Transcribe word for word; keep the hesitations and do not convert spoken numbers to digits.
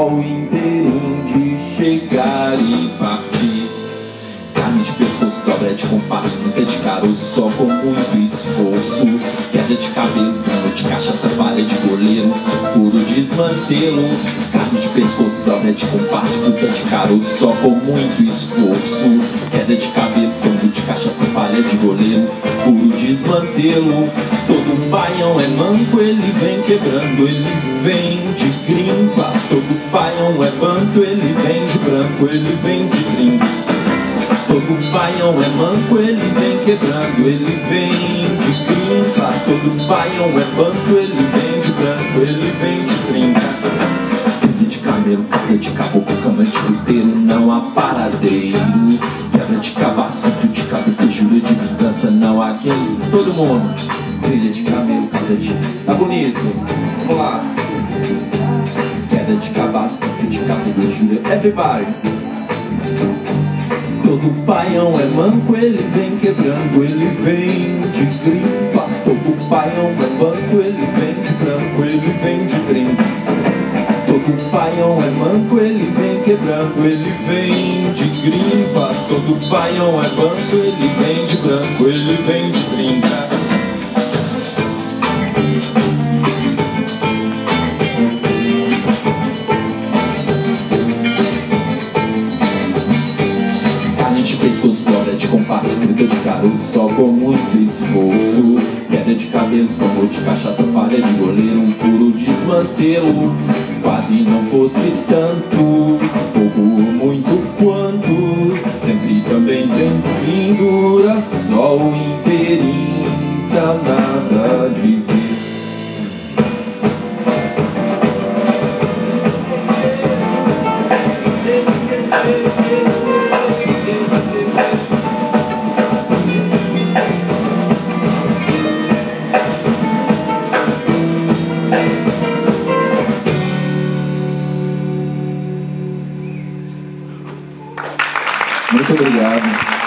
sol inteirinho de chegar e partir. Carne de pescoço, dobra de compasso, nunca de caroço, só com muito esforço. Queda de cabelo, cano de cachaça, falha de goleiro, puro desmantelo. Carne de pescoço, dobra de compasso, nunca de caroço, só com muito esforço. Queda de cabelo, cano de cachaça, falha de goleiro, puro desmantelo. Todo baião é manco, ele vem quebrando, ele vem de grimpa. Todo baião é banco, ele vem de branco, ele vem de grimpa. Todo baião é manco, ele vem quebrando, ele vem de grimpa. Todo baião é banco, ele vem de branco, ele vem de grimpa. Trilha de camelo, casa de caboclo, cama de puteiro, não há paradeiro. Quebra de cavaço, de cabeça, jura de vingança, não há quem. Todo mundo. Trilha de camelo, casa de... Tá bonito? Vamos lá. Queda de cabaço, de cabeça, jura. Everybody. Todo baião é manco, ele vem quebrando, ele vem de grimpa. Todo baião é banco, ele vem de branco, ele vem de grimpa. Todo baião é manco, ele vem quebrando, ele vem de grimpa. Todo baião é banco, ele vem de branco, ele vem de grimpa. Pescoço, dobra de compasso, fruta de caroço, só com muito esforço. Queda de cabelo, tambor de cachaça, falha de goleiro, um puro desmantelo. Quase não fosse tanto, pouco ou muito quanto. Sempre também tem pendura, sol inteirinho, pra nada dizer. Muito obrigado.